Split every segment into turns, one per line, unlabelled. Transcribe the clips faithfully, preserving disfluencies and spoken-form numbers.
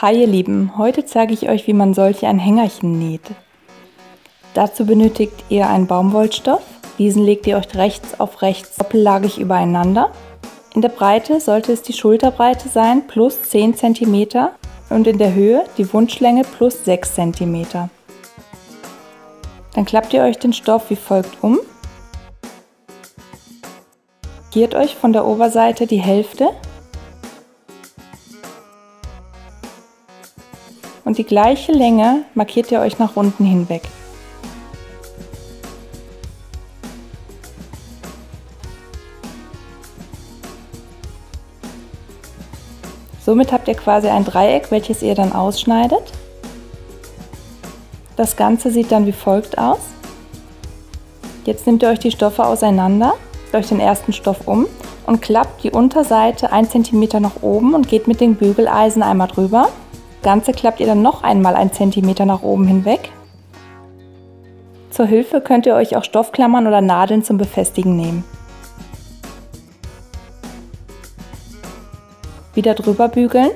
Hi ihr Lieben, heute zeige ich euch, wie man solch ein Hängerchen näht. Dazu benötigt ihr einen Baumwollstoff. Diesen legt ihr euch rechts auf rechts doppellagig übereinander. In der Breite sollte es die Schulterbreite sein plus zehn Zentimeter und in der Höhe die Wunschlänge plus sechs Zentimeter. Dann klappt ihr euch den Stoff wie folgt um. Markiert euch von der Oberseite die Hälfte und die gleiche Länge markiert ihr euch nach unten hinweg. Somit habt ihr quasi ein Dreieck, welches ihr dann ausschneidet. Das Ganze sieht dann wie folgt aus. Jetzt nehmt ihr euch die Stoffe auseinander, euch den ersten Stoff um und klappt die Unterseite ein Zentimeter nach oben und geht mit dem Bügeleisen einmal drüber. Das Ganze klappt ihr dann noch einmal ein Zentimeter nach oben hinweg. Zur Hilfe könnt ihr euch auch Stoffklammern oder Nadeln zum Befestigen nehmen. Wieder drüber bügeln.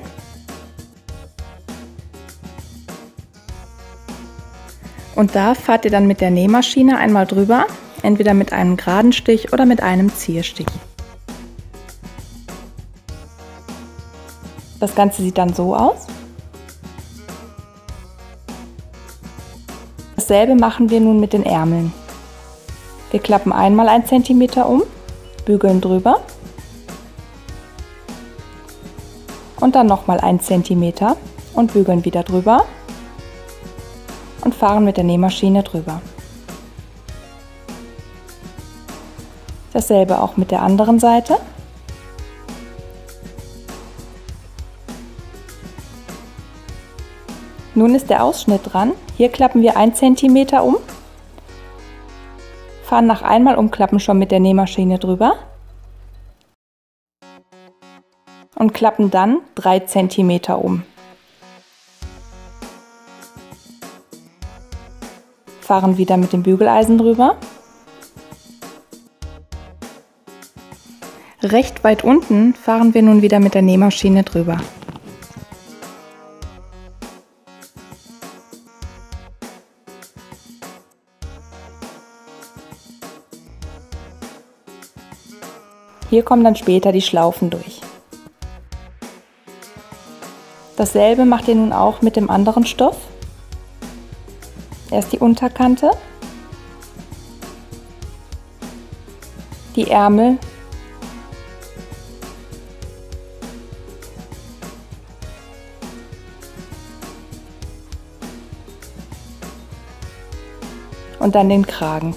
Und da fahrt ihr dann mit der Nähmaschine einmal drüber, entweder mit einem geraden Stich oder mit einem Zierstich. Das Ganze sieht dann so aus. Dasselbe machen wir nun mit den Ärmeln. Wir klappen einmal ein Zentimeter um, bügeln drüber und dann nochmal ein Zentimeter und bügeln wieder drüber und fahren mit der Nähmaschine drüber. Dasselbe auch mit der anderen Seite. Nun ist der Ausschnitt dran. Hier klappen wir ein Zentimeter um, fahren nach einmal umklappen schon mit der Nähmaschine drüber und klappen dann drei Zentimeter um. Fahren wieder mit dem Bügeleisen drüber. Recht weit unten fahren wir nun wieder mit der Nähmaschine drüber. Hier kommen dann später die Schlaufen durch. Dasselbe macht ihr nun auch mit dem anderen Stoff. Erst die Unterkante, die Ärmel und dann den Kragen.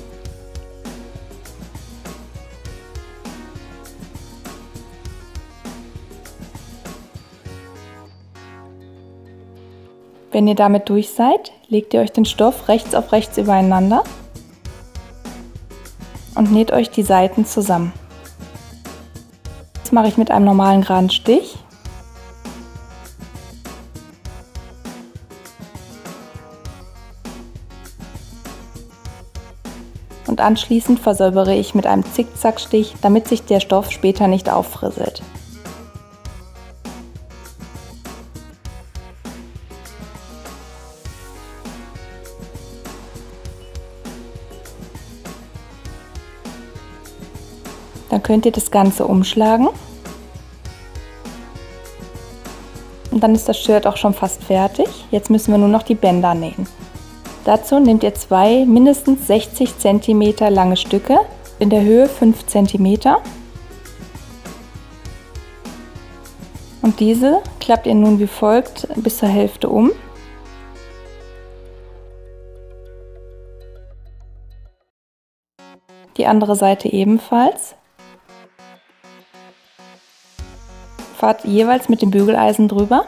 Wenn ihr damit durch seid, legt ihr euch den Stoff rechts auf rechts übereinander und näht euch die Seiten zusammen. Das mache ich mit einem normalen geraden Stich. Und anschließend versäubere ich mit einem Zickzackstich, damit sich der Stoff später nicht auffrisselt. Dann könnt ihr das Ganze umschlagen und dann ist das Shirt auch schon fast fertig. Jetzt müssen wir nur noch die Bänder nähen. Dazu nehmt ihr zwei mindestens sechzig Zentimeter lange Stücke, in der Höhe fünf Zentimeter. Und diese klappt ihr nun wie folgt bis zur Hälfte um. Die andere Seite ebenfalls. Fahrt jeweils mit dem Bügeleisen drüber.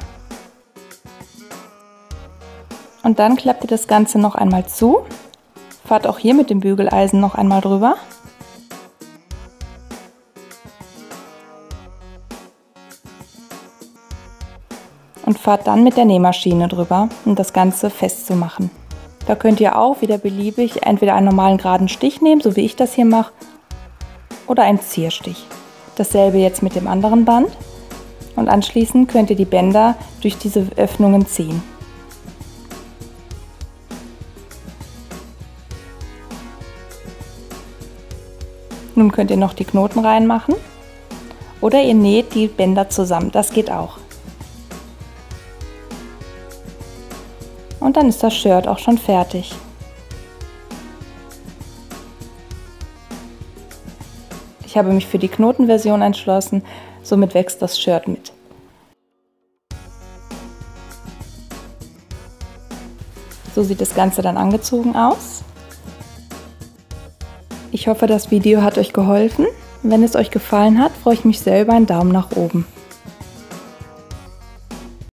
Und dann klappt ihr das Ganze noch einmal zu. Fahrt auch hier mit dem Bügeleisen noch einmal drüber. Und fahrt dann mit der Nähmaschine drüber, um das Ganze festzumachen. Da könnt ihr auch wieder beliebig entweder einen normalen geraden Stich nehmen, so wie ich das hier mache, oder einen Zierstich. Dasselbe jetzt mit dem anderen Band. Und anschließend könnt ihr die Bänder durch diese Öffnungen ziehen. Nun könnt ihr noch die Knoten reinmachen oder ihr näht die Bänder zusammen, das geht auch. Und dann ist das Shirt auch schon fertig. Ich habe mich für die Knotenversion entschlossen, somit wächst das Shirt mit. So sieht das Ganze dann angezogen aus. Ich hoffe, das Video hat euch geholfen. Wenn es euch gefallen hat, freue ich mich sehr über einen Daumen nach oben.